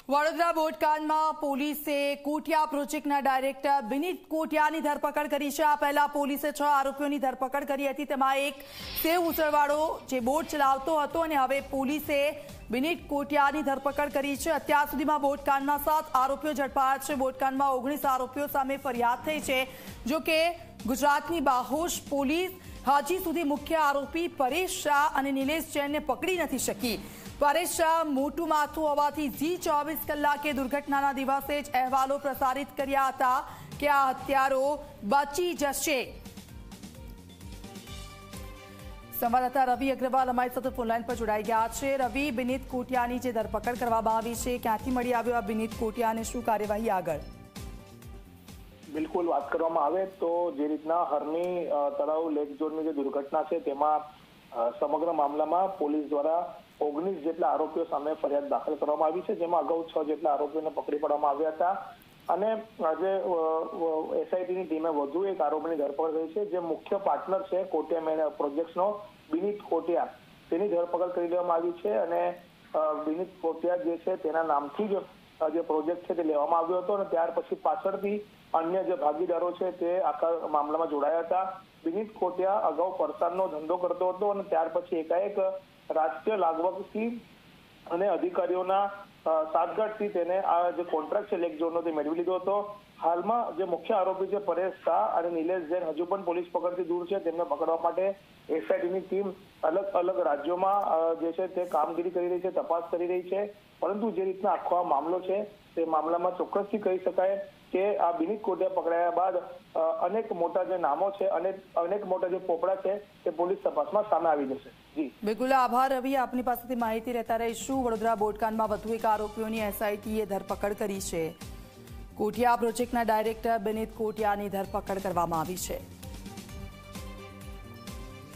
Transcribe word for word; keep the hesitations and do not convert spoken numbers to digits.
વડોદરા બોટકાંડમાં પોલીસે કોટિયા પ્રોજેક્ટના ડાયરેક્ટર બિનિત કોટિયાની ધરપકડ કરી છે। આ પહેલા પોલીસે છ આરોપીઓની ધરપકડ કરી હતી, તેમાં એક સેવ ઉછળવાળો જે બોટ ચલાવતો હતો અને હવે પોલીસે બિનિત કોટિયાની ધરપકડ કરી છે। અત્યાર સુધીમાં બોટકાંડમાં સાત આરોપીઓ ઝડપાયા છે। બોટકાંડમાં ઓગણીસ આરોપીઓ સામે ફરિયાદ થઈ છે। જો કે ગુજરાતની બાહોશ પોલીસ હજી સુધી મુખ્ય આરોપી પરેશ શાહ અને નિલેશ જૈનને પકડી નથી શકી। પરેશ શાહ મોટું માથું હોવાથી ઝી ચોવીસ કલાકે દુર્ઘટનાના દિવસે જ અહેવાલો પ્રસારિત કર્યા હતા કે આ હત્યારો બચી જશે। સંવાદદાતા રવિ અગ્રવાલ અમારી સાથે ફોનલાઈન પર જોડાઈ ગયા છે। રવિ, બિનિત કોટિયાની જે ધરપકડ કરવામાં આવી છે, ક્યાંથી મળી આવ્યો આ બિનિત કોટિયા અને શું કાર્યવાહી આગળ? બિલકુલ, વાત કરવામાં આવે તો જે રીતના હરની તળાવ લેક ઝોનની જે દુર્ઘટના છે તેમાં સમગ્ર મામલામાં પોલીસ દ્વારા ઓગણીસ જેટલા આરોપીઓ સામે ફરિયાદ દાખલ કરવામાં આવી છે, જેમાં અગાઉ છ જેટલા આરોપીઓને પકડી પાડવામાં આવ્યા હતા અને આજે એસઆઈટીની ટીમે વધુ એક આરોપીની ધરપકડ કરી છે, જે મુખ્ય પાર્ટનર છે કોટિયા પ્રોજેક્ટ્સનો બિનિત કોટિયા, તેની ધરપકડ કરી લેવામાં આવી છે અને બિનિત કોટિયા જે છે તેના નામથી જ જે પ્રોજેક્ટ છે તે લેવામાં આવ્યો હતો અને ત્યાર પછી પાછળથી અન્ય જે ભાગીદારો છે તે આખા મામલામાં જોડાયા હતા। બિનિત કોટિયા અગાઉ પરસાનનો ધંધો કરતો હતો અને ત્યાર પછી એકાએક રાષ્ટ્રીય લાગવગથી અને અધિકારીઓના સાતગાંઠથી તેને આ જે કોન્ટ્રાક્ટ છે લેક ઝોનનો તે મેળવી લીધો હતો। હાલમાં જે મુખ્ય આરોપી છે પરેશ શાહ અને નિલેશ જૈન હજુ પણ પોલીસ પકડથી દૂર છે। તેમને પકડવા માટે એસઆઈટીની ટીમ અલગ અલગ રાજ્યોમાં જે છે તે કામગીરી કરી રહી છે, તપાસ કરી રહી છે, પરંતુ જે રીતના આખો આ મામલો છે તે મામલામાં ચોક્કસથી કહી શકાય કે આ બિનિત કોટિયા પકડાયા બાદ અનેક મોટા જે નામો છે અને અનેક મોટા જે પોપડા છે તે પોલીસ તપાસમાં સામે આવી જશે। જી બિલકુલ, આભાર રવિ, આપની પાસેથી માહિતી રહેતા રહીશું। વડોદરા બોટકાંડમાં વધુ એક આરોપીઓની એસઆઈટીએ ધરપકડ કરી છે। કોટિયા પ્રોજેક્ટના ડાયરેક્ટર બિનિત કોટિયાની ધરપકડ કરવામાં આવી છે।